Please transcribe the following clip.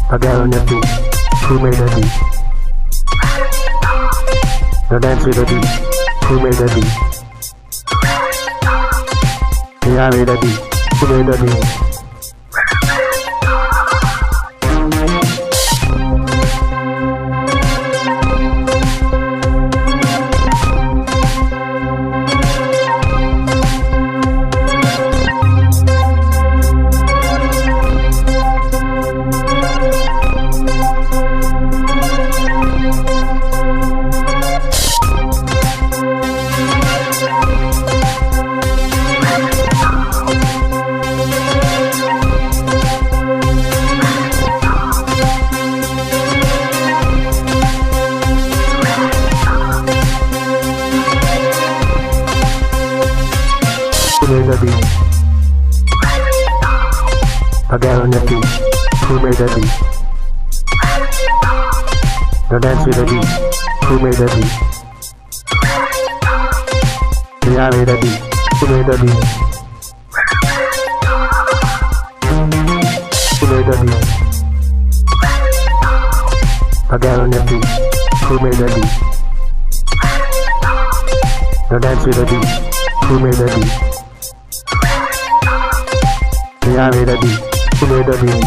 I got on the beat. Who made the beat? Now dance with the beat. Who made the beat? Yeah, I made the beat. Who made the beat? Who made the beat? I got on the beat. Who made the beat? Now dance with the beat. Who made the beat? Yeah, I made the beat. Who made the beat? Who made the beat? I got on the beat. Who made the beat? Now dance with the beat. Who made the beat? Yeah, I made the beat. Who made the beat?